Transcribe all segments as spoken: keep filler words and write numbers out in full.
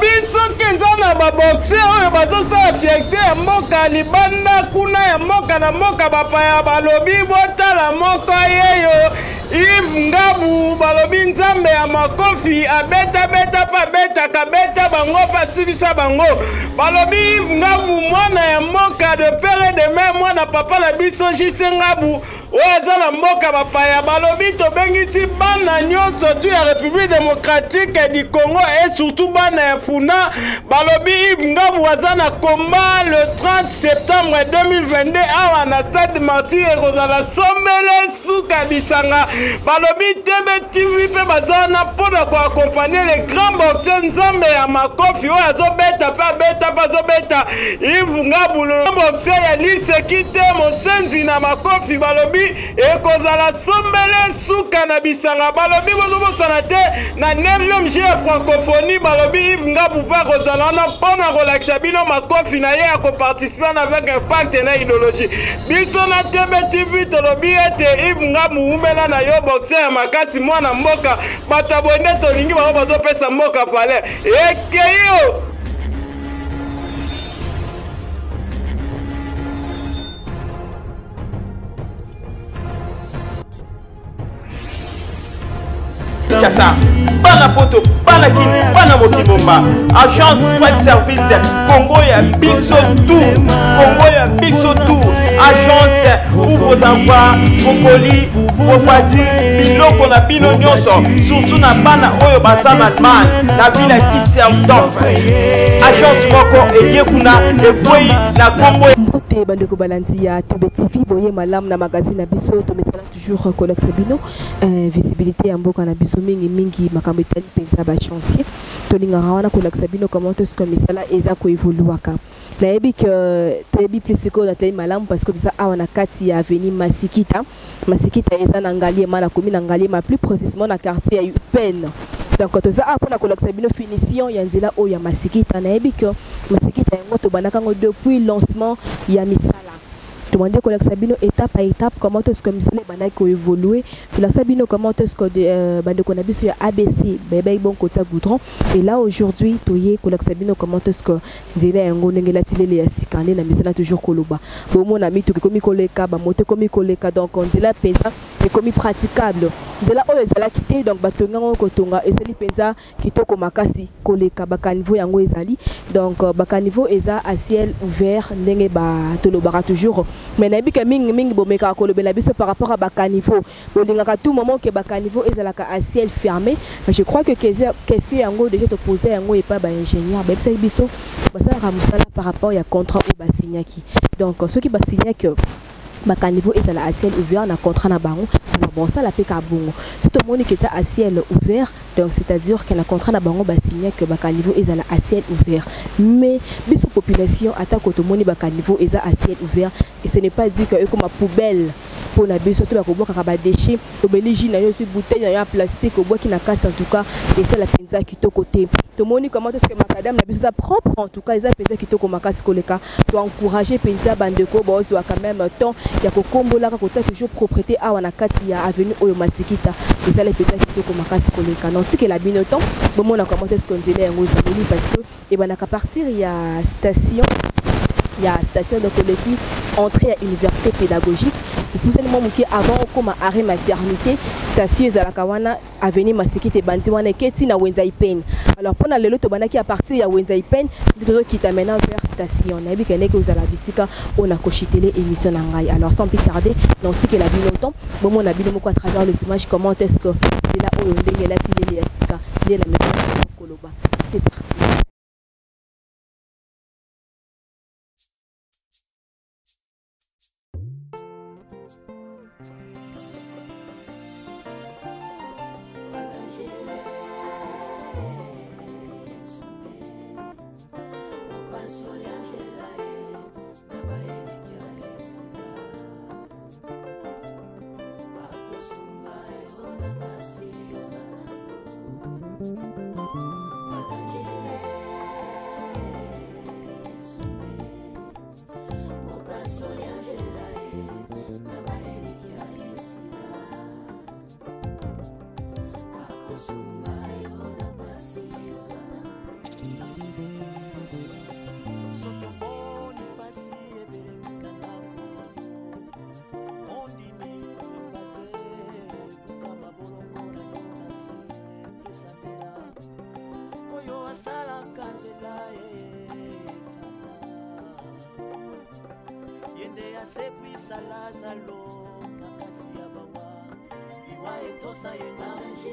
biso kezana ba boxer oyo bazosala fierté ya mboka libanda kuna ya mboka na mboka bapaya balobi botala moko yeyo Yves Ngabu balobi nzambe ya makofi abeta beta pa beta kabeta bango pasilisa bango balobi Yves Ngabu mwana ya mboka de père de mère mwana papa la biso Jise Ngabu oza na mboka bapaya balobi tobengisi bana nyonso tu ya République démocratique du Congo et surtout bana ya Funa balobi Yves Ngabu aza na combat le trente septembre deux mille vingt-deux awa na stade Martyr ekozala sombele suka bisanga balobi T B T V pe bazana pona ko accompagner les grands boxeurs nzambe ya makofi oyo azobeta pa beta pa zobeta Yves Ngabu le boxeur ya lisekite mosenzi na makofi balobi ekozala sombele suka na bisanga balobi bozobosana te na neuvième J ya francophonie balobi Yves Ngabu pa kozala na pona kolakisa bino makofi na ye ya koparticiper avec un pacte na idéologie biso na T B T V tolobi ete Yves Ngabu umela na yo boxer makasi mwana mboka batabonde tolingi bako bazopesa mboka pale ekeyo Chassa, bana poto, bana kini, bana mokibomba. Agence Freight Service Congo ya biso tout, Congo ya biso tout. Agence pour vos envois, vos colis, vos voitures, biloko na bino nyonso, surtout na bana oyo basa na Allemagne, na ville ya Düsseldorf. Agence moko eyekuna ekwei na Congo. Mbote bandeko balandi ya T B T V boye malam na magazine na biso to metala toujours Colex Bino euh, visibilité ya mboka na biso mingi mingi makambo etali penza ba chantier to linga wana Colex Bino comment est-ce que misala eza ko évoluaka na yebi que tebi plus ko na tebi malam parce que tout ça a na kati ya avenue Masikita Masikita eza na ngalie mana commune ngalie ma plus précisément na quartier ya U P N. Donc quand ça a pour la Colex Bino finition ya nzela o ya Masikita na yebi que Masikita yango to banaka depuis lancement ya misala demandez Colex Bino étape par étape comment est-ce que misala banaka ko évoluer Colex Bino comment est-ce que bande ko na biso ya A B C bébé bon côté goudron et là aujourd'hui toyé Colex Bino comment est-ce que nzela yango ngela tilele ya sikande na misala toujours koloba bo mon ami to komi koleka ba moto komi koleka donc on dit la pensa et komi praticable nzela oyo ezala kité donc batonga ko tonga ezali pensa kitoko makasi koleka baka niveau yango ezali donc baka niveau eza à ciel ouvert ndenge ba tolobaka toujours mais na bika mingi mingi bomeka kolobela biso par rapport à baka niveau bolingaka tout moment que baka niveau ezalaka à ciel fermé mais je crois que question yango déjà te poser yango et pas ba ingénieur ba bisa biso basala musala par rapport ya contrat ou ba signaki donc ceux qui ba signaki baka niveau ezala à ciel ouvert na contrat na bango bon ça la peka bongo si tout le monde qui est à ciel ouvert donc c'est-à-dire que na contrat na bango ba signé que baka niveau ezala à ciel ouvert mais biso population attaque tout le monde baka niveau eza à ciel ouvert et ce n'est pas dit que comme poubelle pour la biso to ba ko boka ba déchets obeligi na yo sur bouteille na plastique au bois qui na carte en tout cas et ça la penza qui to côté tout le monde comment est-ce que macadam la biso ça propre en tout cas eza penza qui to ko makasi koleka to encourager penza bandeko ba ozo quand même temps ya ko kombola ka kota toujours propriété a wana kati ya avenue oyo Masikita eza les penza qui to ko makasi koleka non tike la binoton bon mon a comment est-ce qu'on dit là yango zeli parce que et ben à partir il y a station il y a station de collectif entrée à université pédagogique et pour ça nous qui avant comme arrêt maternité station za la kawana avenue Masikita bandi wana keti na Wenza Ipen alors pour na lelo to banaki à partir ya Wenza Ipen de qui t'amène vers station na bi keneke aux la bisika on a cochitélé émission na ngai alors sans plus tarder non tike la bi longtemps bon mon habile moko à travers les images comment est-ce que c'est là où ndenge la tilé ya sika de la maison Koloba c'est parti. Thank you. soki omoni pasi ebelengi na ndako na yo ondimi kolemba te kokamba bolongo na yo na se pesa mbela oyo asalaka nzela efata yende asekwisa lazalo na kati ya bawa iwa etosa ye na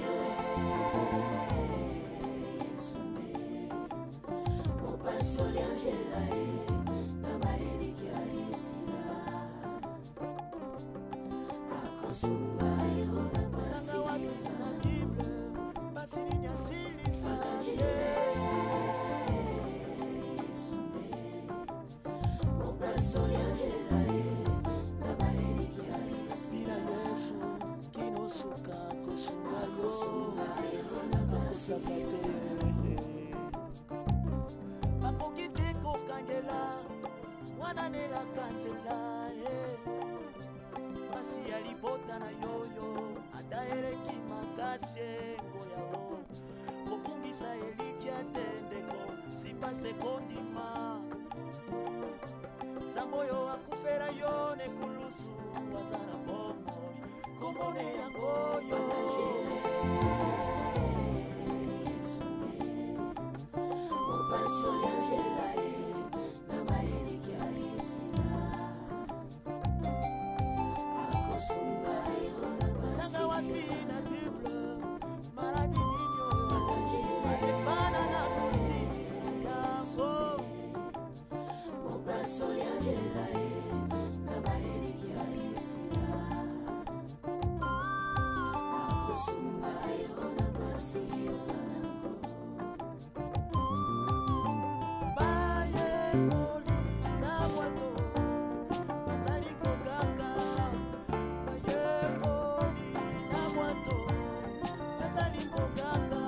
bila Yesu kinosuka kosunga yo akosaka te bakoki te kokangela mwana nelaka nzela pasi ya libota na yoyo ata eleki makasi engo yao kobungisa elikya te ndeko simba sekondima zambo oyo akufela yo nekulusu aza na bomoi komone yangoyo nanga wapi na bible maladi ninyo atepana na kosisa yango bayekoli na bwato bazali koganga bayekoli na bwato bazali koganga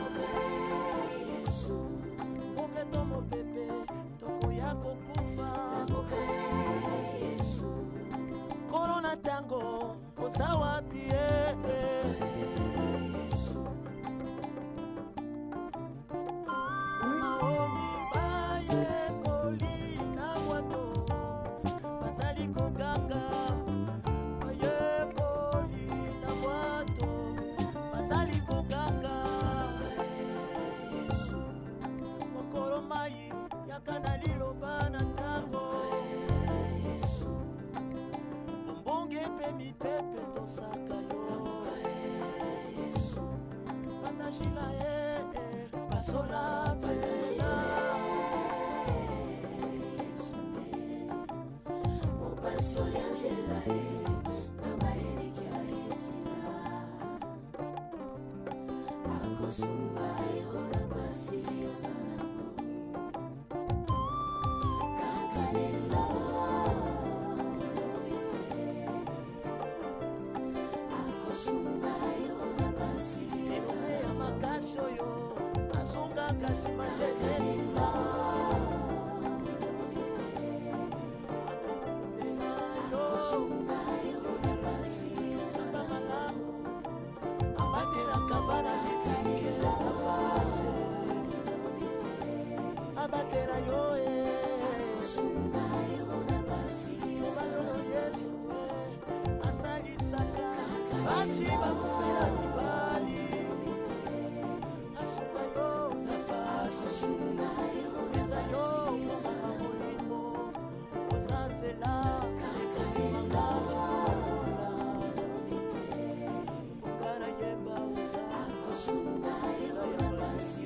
mobeto mopepe tokoya kokufa kolo na tango oza wapi ye maomi bayekoli na bwato bazali koganga bayekoli na bwato bazali koganga mokolo mai yaka na liloba na ntango bombonge mpe mipepe tosaka yo banajila ye basola nzela esume ya makasi oyo azongaka nsima tenetuka akokundela yo samba malamu abatelaka bana mitike na pase abatela yo e obalolo yesu asalisaka basi bakufela libali asunga yo na pasi eza yo kosaka molimo oza nzela ekanimangaki ongana yemba oza nzela ya basi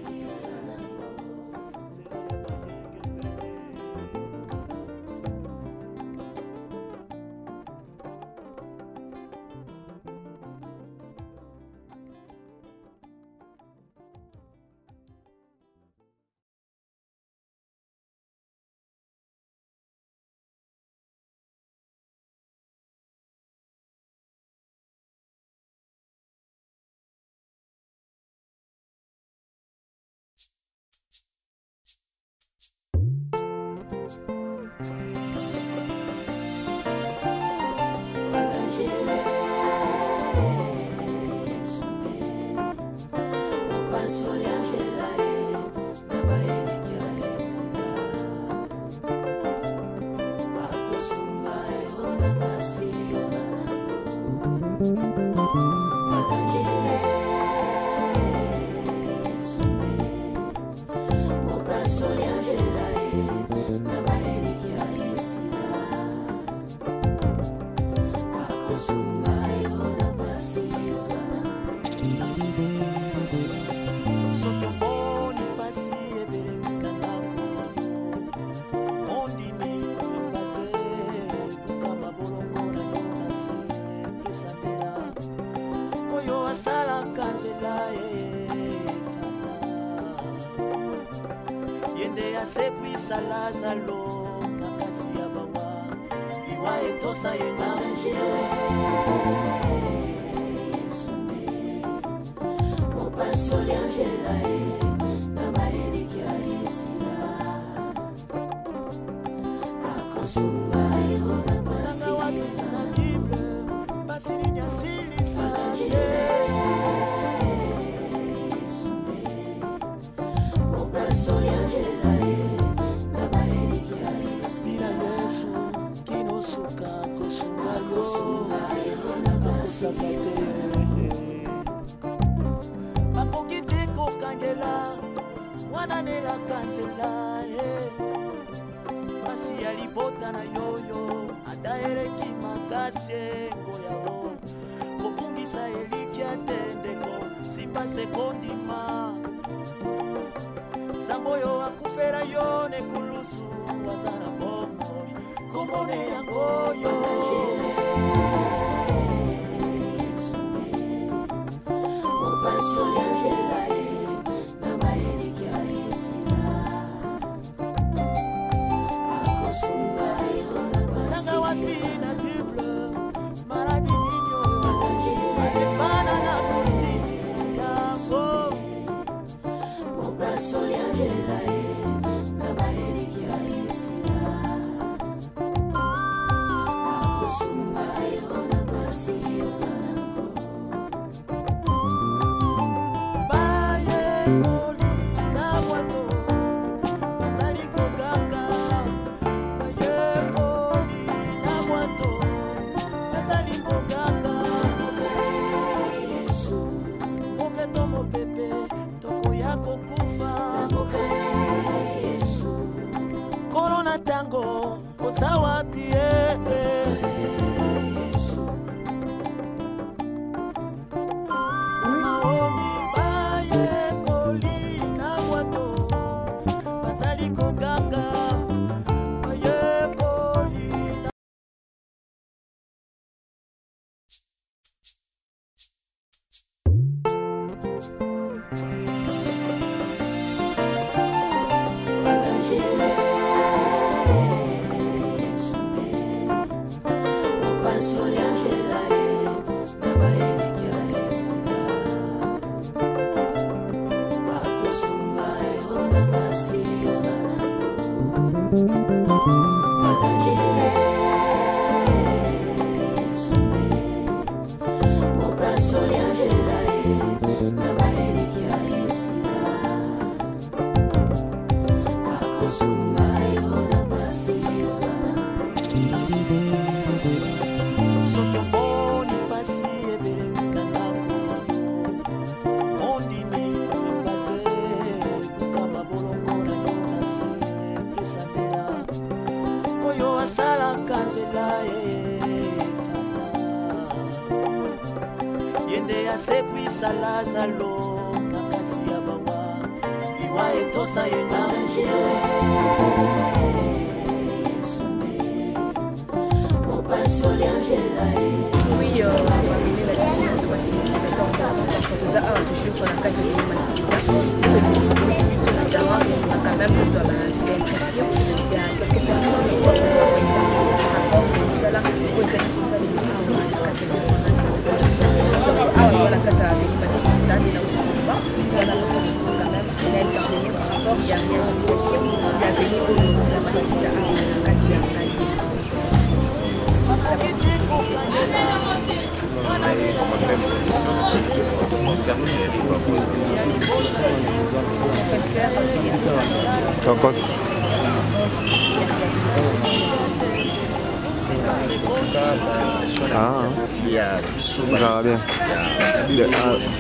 proposition. Ah, il y a Bissot. ça va bien. Il y a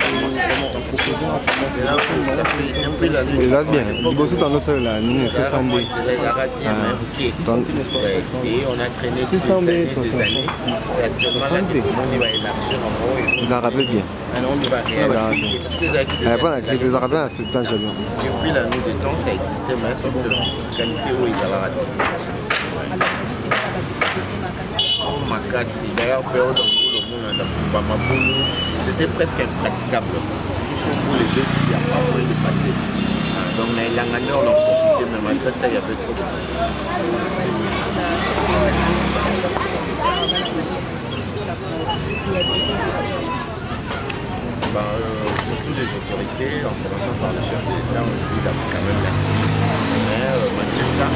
ça fait depuis la nuit. Il va bien. Il bosse dans notre là, nous soixante. Et on a traîné des années, des années. C'est actuellement là que on va élargir en gros. Ils en rappellent bien. Il va réhabiliter. Parce que les Après, ils en rappellent, c'est temps jamais. depuis la nuit des temps, ça existait, mais sauf que la qualité où ils avaient raté. Makassi, d'ailleurs, période c'était presque impraticable. Tout ce bout, les deux, il n'y a pas moyen de passer. Donc, les langaneurs on en profité, mais malgré ça, il y avait trop de monde. Ben, euh, surtout les autorités, en commençant par le chef de l'État, on dit quand même merci. Mais euh, malgré ça,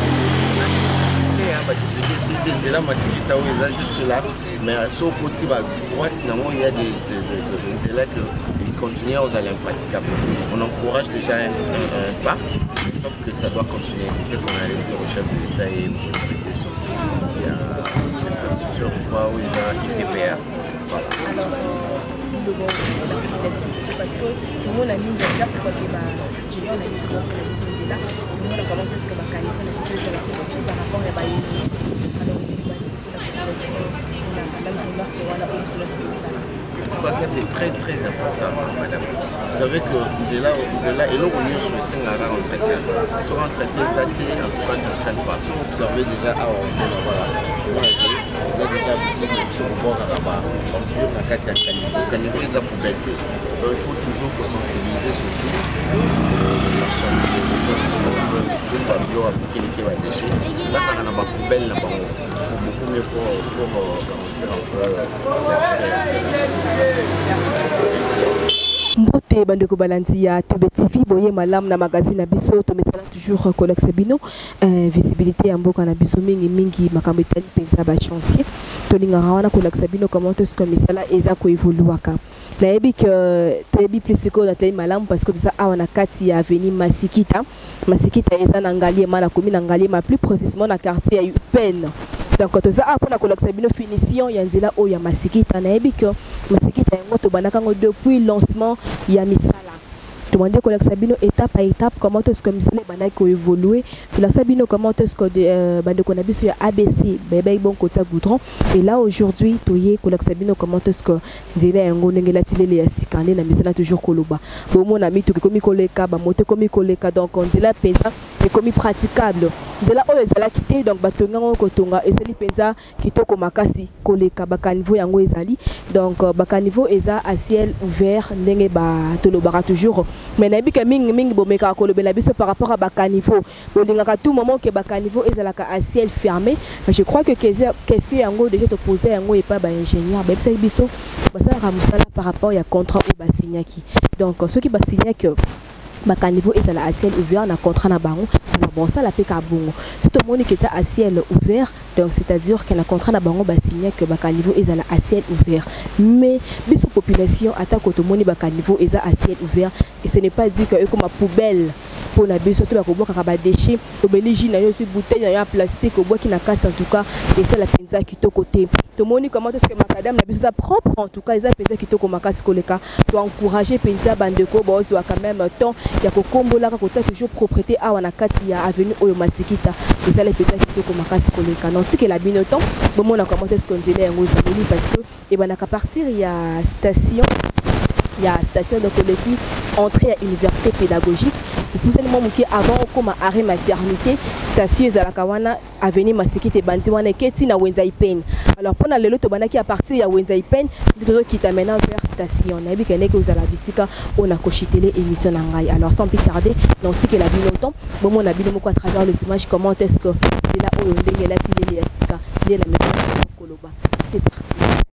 c'était là, jusque là, mais sur le côté droite, finalement, il y a des là qui continuent aux aller impraticables. On encourage déjà un, un, un pas, sauf que ça doit continuer. C'est ce qu'on allait dire au chef de l'État et aux autorités surtout. Il y a l'infrastructure, je crois, où il y a I T P R. Voilà. Parce que tout le monde a mis chaque fois que je viens, on a mis ce qu'on s'est mis sur le là, tout le monde a comment est-ce que ma qualité n'a pas été par rapport à la En tout cas, ça c'est très très important, madame. Vous savez que Nzela, Nzela et l'eau on sur le un entretien. Sur un entretien, ça en tout cas, ça ne traîne pas. Si vous observez déjà, ah, voilà, vous avez déjà dit que si on voit à la on dit que la carte est à caniveau. Caniveau, ils ont poubelle. Donc il faut toujours sensibiliser surtout les marchands de l'eau qui va déchirer. Là, ça n'a pas de poubelle là-bas. C'est beaucoup mieux pour garantir un peu Mbote bandeko balanzi ya T B T V boye malam na magazine na biso to metala toujours Colex Bino euh, visibilité ya mboka na biso mingi mingi makambo etali penza ba chantier to linga wana Colex Bino comment est-ce que misala eza ko évoluaka na yebi que tebi plus ko na teli malam parce que ça awana kati ya avenue Masikita Masikita eza na ngalier mana commune na ngalier ma plus précisément na quartier ya U P N. Donc quand ça après na Colex Bino finition ya nzela o ya Masikita na yebi que Masikita yango to banaka ngo depuis lancement ya misala to mande Colex Bino étape à étape comment est-ce que misala banaki ko évoluer Colex Bino comment est-ce que euh, bande ko na biso ya A B C bébé bon côté goudron et là aujourd'hui toyé Colex Bino comment est-ce que nzela yango ngela tilele ya sikande na misala toujours koloba bo mon ami to komi koleka ba moté komi koleka donc on dit la pensa et komi praticable nzela oyo ezala kité donc batonga ngo kotonga ezali penza kitoko makasi koleka bakaniveau yango ezali donc bakaniveau eza à ciel ouvert ndenge ba tolobaka toujours mais nabi ka mingi mingi bomeka kolobela biso par rapport à bakaniveau bolingaka tout moment que bakaniveau ezalaka à ciel fermé je crois que question yango déjà te poser yango et pas ba ingénieur ba bisa biso basala ramusala par rapport ya contrat ou basignaki donc ceux qui basignaki bakaniveau ezala à ciel ouvert na contrat na bango bon ça la peka bongo c'est tout le monde qui est à ciel ouvert donc c'est-à-dire que na contrat na bango ba signé que bakaniveau ezala à ciel ouvert mais biso population attaque tout le monde bakaniveau eza à ciel ouvert et ce n'est pas dit que comme poubelle pour la biso to ba ko boka ba déchets obeliji na yo sur bouteille na yo plastique au bois qui na carte en tout cas et ça la penza qui to côté tout le monde comment est-ce que macadam na biso ça propre en tout cas eza penza qui to ko makasi koleka to encourager penza bandeko ba zo quand même temps ya ko kombola ka kota toujours propreté a wana kati ya avenue oyo Masikita et ça les penza qui to ko makasi koleka non tike la binoton bon on a comment est-ce qu'on dit là ngozali parce que et ben à partir il y a station il y a station de collectif entrée à université pédagogique et pour ça moment qui avant comme arrêt maternité station za la kawana avenue Masikita bandi wana keti na Wenzai Pen alors pendant le lot bana qui à partir ya Wenzai Pen tout qui t'amène vers station na bi kene que za la bisika on a cochitélé émission na ngai alors sans plus tarder donc si que la bi longtemps bon mon habile moko à travers les images comment est-ce que c'est là où on ndenge la tilé ya sika la maison Koloba c'est parti.